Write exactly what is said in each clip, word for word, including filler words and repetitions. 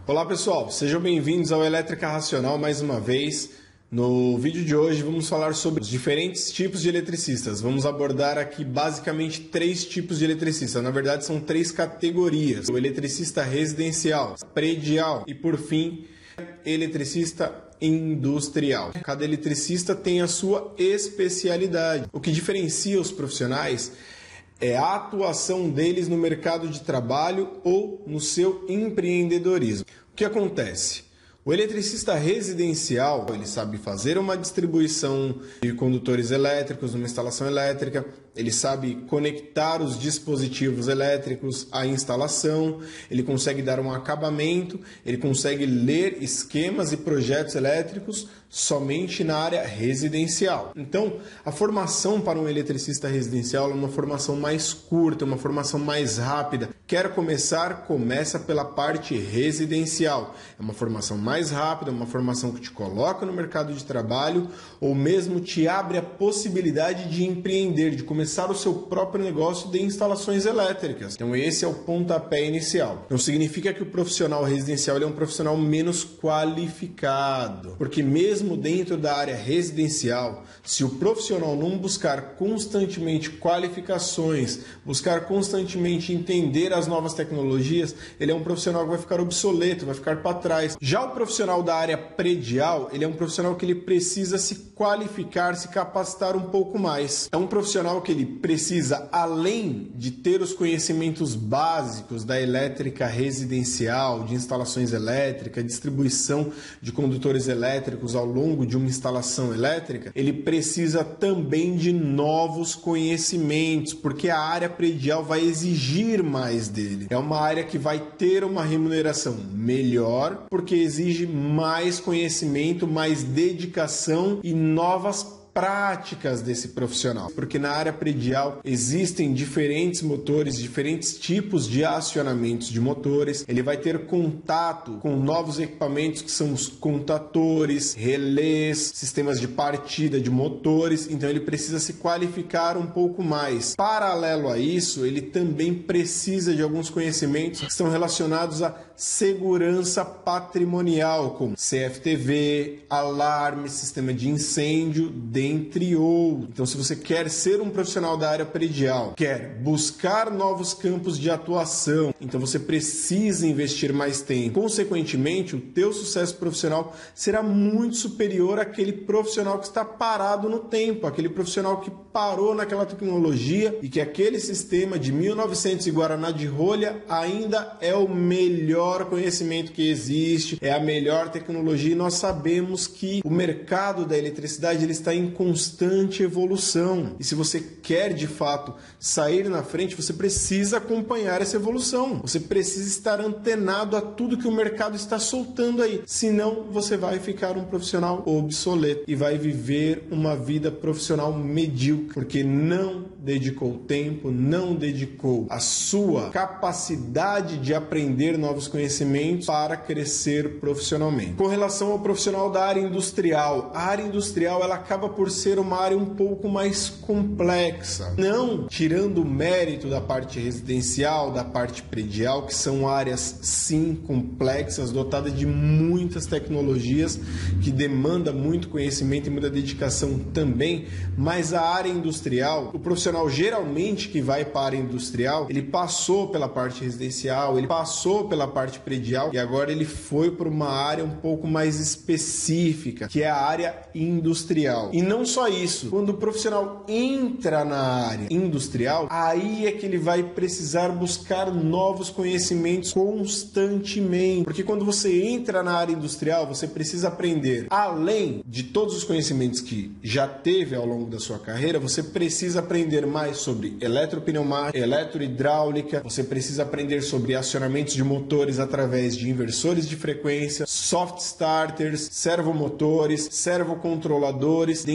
Olá pessoal, sejam bem-vindos ao Elétrica Racional mais uma vez. No vídeo de hoje vamos falar sobre os diferentes tipos de eletricistas. Vamos abordar aqui basicamente três tipos de eletricista. Na verdade são três categorias: o eletricista residencial, predial e por fim eletricista industrial. Cada eletricista tem a sua especialidade. O que diferencia os profissionais é a atuação deles no mercado de trabalho ou no seu empreendedorismo. O que acontece? O eletricista residencial, ele sabe fazer uma distribuição de condutores elétricos numa instalação elétrica, ele sabe conectar os dispositivos elétricos à instalação, ele consegue dar um acabamento, ele consegue ler esquemas e projetos elétricos somente na área residencial. Então, a formação para um eletricista residencial é uma formação mais curta, uma formação mais rápida. Quer começar? Começa pela parte residencial. É uma formação mais rápida, uma formação que te coloca no mercado de trabalho ou mesmo te abre a possibilidade de empreender, de começar o seu próprio negócio de instalações elétricas. Então esse é o pontapé inicial. Não significa que o profissional residencial ele é um profissional menos qualificado, porque mesmo dentro da área residencial, se o profissional não buscar constantemente qualificações, buscar constantemente entender as novas tecnologias, ele é um profissional que vai ficar obsoleto, vai ficar para trás. Já o profissional da área predial, ele é um profissional que ele precisa se qualificar, se capacitar um pouco mais. É um profissional que ele precisa, além de ter os conhecimentos básicos da elétrica residencial, de instalações elétricas, distribuição de condutores elétricos ao longo de uma instalação elétrica, ele precisa também de novos conhecimentos, porque a área predial vai exigir mais dele. É uma área que vai ter uma remuneração melhor, porque exige mais conhecimento, mais dedicação e novas práticas desse profissional, porque na área predial existem diferentes motores, diferentes tipos de acionamentos de motores. Ele vai ter contato com novos equipamentos que são os contatores, relés, sistemas de partida de motores, então ele precisa se qualificar um pouco mais. Paralelo a isso, ele também precisa de alguns conhecimentos que estão relacionados à segurança patrimonial, como C F T V, alarme, sistema de incêndio, dentre outros. Então, se você quer ser um profissional da área predial, quer buscar novos campos de atuação, então você precisa investir mais tempo. Consequentemente, o teu sucesso profissional será muito superior àquele profissional que está parado no tempo, aquele profissional que parou naquela tecnologia e que aquele sistema de mil e novecentos e Guaraná de rolha ainda é o melhor conhecimento que existe, é a melhor tecnologia, e nós sabemos que o mercado da eletricidade ele está em constante evolução, e se você quer de fato sair na frente, você precisa acompanhar essa evolução, você precisa estar antenado a tudo que o mercado está soltando aí, senão você vai ficar um profissional obsoleto e vai viver uma vida profissional medíocre, porque não dedicou tempo, não dedicou a sua capacidade de aprender novos conhecimentos para crescer profissionalmente. Com relação ao profissional da área industrial, a área industrial ela acaba por ser uma área um pouco mais complexa, não tirando o mérito da parte residencial, da parte predial, que são áreas sim complexas, dotadas de muitas tecnologias, que demanda muito conhecimento e muita dedicação também, mas a área industrial, o profissional geralmente que vai para a área industrial, ele passou pela parte residencial, ele passou pela parte predial e agora ele foi para uma área um pouco mais específica, que é a área industrial. E não só isso, quando o profissional entra na área industrial, aí é que ele vai precisar buscar novos conhecimentos constantemente, porque quando você entra na área industrial, você precisa aprender, além de todos os conhecimentos que já teve ao longo da sua carreira, você precisa aprender mais sobre eletropneumática, eletrohidráulica, você precisa aprender sobre acionamentos de motores através de inversores de frequência, soft starters, servomotores, servocontroladores, dentre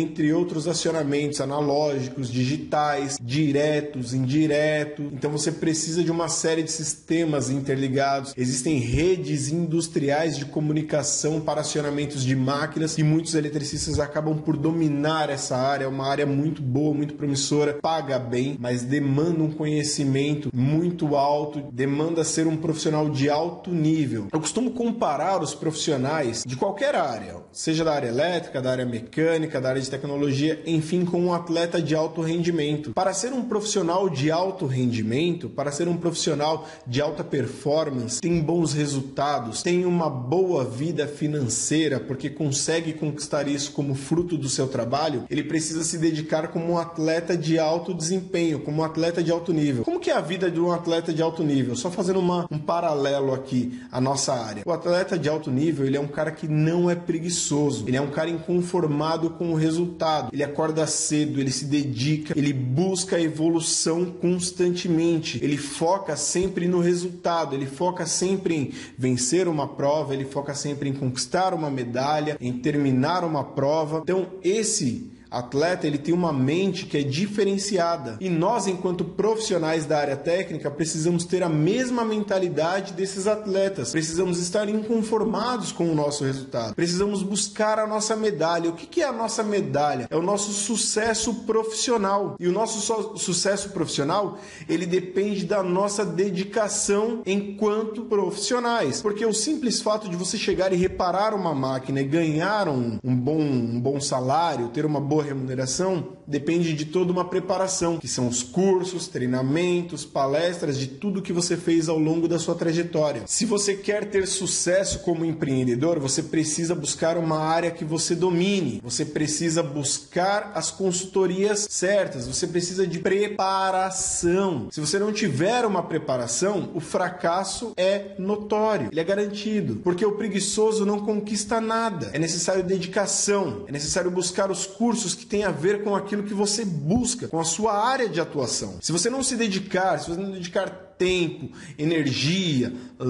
entre outros acionamentos analógicos, digitais, diretos, indiretos. Então você precisa de uma série de sistemas interligados. Existem redes industriais de comunicação para acionamentos de máquinas e muitos eletricistas acabam por dominar essa área. É uma área muito boa, muito promissora, paga bem, mas demanda um conhecimento muito alto, demanda ser um profissional de alto nível. Eu costumo comparar os profissionais de qualquer área, seja da área elétrica, da área mecânica, da área de tecnologia, enfim, com um atleta de alto rendimento. Para ser um profissional de alto rendimento, para ser um profissional de alta performance, tem bons resultados, tem uma boa vida financeira, porque consegue conquistar isso como fruto do seu trabalho, ele precisa se dedicar como um atleta de alto desempenho, como um atleta de alto nível. Como que é a vida de um atleta de alto nível? Só fazendo uma, um paralelo aqui à nossa área. O atleta de alto nível, ele é um cara que não é preguiçoso, ele é um cara inconformado com o resultado, ele acorda cedo, ele se dedica, ele busca a evolução constantemente, ele foca sempre no resultado, ele foca sempre em vencer uma prova, ele foca sempre em conquistar uma medalha, em terminar uma prova. Então esse atleta, ele tem uma mente que é diferenciada. E nós, enquanto profissionais da área técnica, precisamos ter a mesma mentalidade desses atletas. Precisamos estar inconformados com o nosso resultado. Precisamos buscar a nossa medalha. O que é a nossa medalha? É o nosso sucesso profissional. E o nosso su- sucesso profissional, ele depende da nossa dedicação enquanto profissionais. Porque o simples fato de você chegar e reparar uma máquina e ganhar um, um, bom, um bom salário, ter uma boa remuneração, depende de toda uma preparação, que são os cursos, treinamentos, palestras, de tudo que você fez ao longo da sua trajetória. Se você quer ter sucesso como empreendedor, você precisa buscar uma área que você domine, você precisa buscar as consultorias certas, você precisa de preparação. Se você não tiver uma preparação, o fracasso é notório, ele é garantido, porque o preguiçoso não conquista nada. É necessário dedicação, é necessário buscar os cursos que tem a ver com aquilo que você busca, com a sua área de atuação. Se você não se dedicar, se você não dedicar tempo, energia,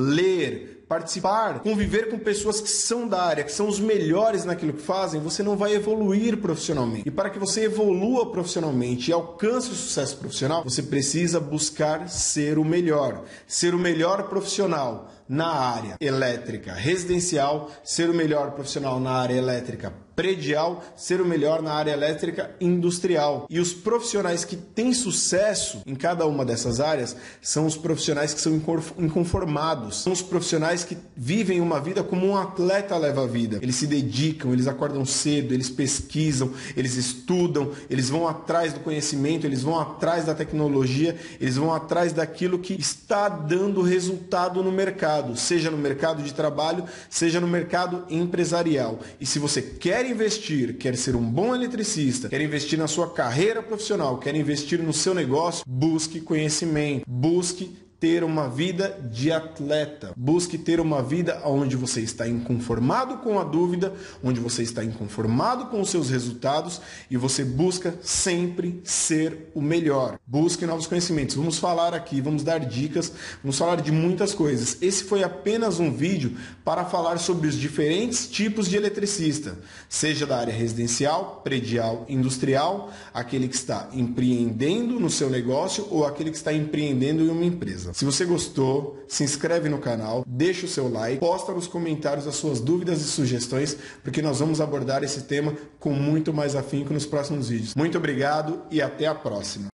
ler, participar, conviver com pessoas que são da área, que são os melhores naquilo que fazem, você não vai evoluir profissionalmente. E para que você evolua profissionalmente e alcance o sucesso profissional, você precisa buscar ser o melhor. Ser o melhor profissional na área elétrica residencial, ser o melhor profissional na área elétrica predial, ser o melhor na área elétrica industrial. E os profissionais que têm sucesso em cada uma dessas áreas são os profissionais que são inconformados, são os profissionais que vivem uma vida como um atleta leva a vida. Eles se dedicam, eles acordam cedo, eles pesquisam, eles estudam, eles vão atrás do conhecimento, eles vão atrás da tecnologia, eles vão atrás daquilo que está dando resultado no mercado, seja no mercado de trabalho, seja no mercado empresarial. E se você quer investir, quer ser um bom eletricista, quer investir na sua carreira profissional, quer investir no seu negócio, busque conhecimento, busque ter uma vida de atleta. Busque ter uma vida onde você está inconformado com a dúvida, onde você está inconformado com os seus resultados e você busca sempre ser o melhor. Busque novos conhecimentos. Vamos falar aqui, vamos dar dicas, vamos falar de muitas coisas. Esse foi apenas um vídeo para falar sobre os diferentes tipos de eletricista, seja da área residencial, predial, industrial, aquele que está empreendendo no seu negócio ou aquele que está empreendendo em uma empresa. Se você gostou, se inscreve no canal, deixa o seu like, posta nos comentários as suas dúvidas e sugestões, porque nós vamos abordar esse tema com muito mais afinco nos próximos vídeos. Muito obrigado e até a próxima.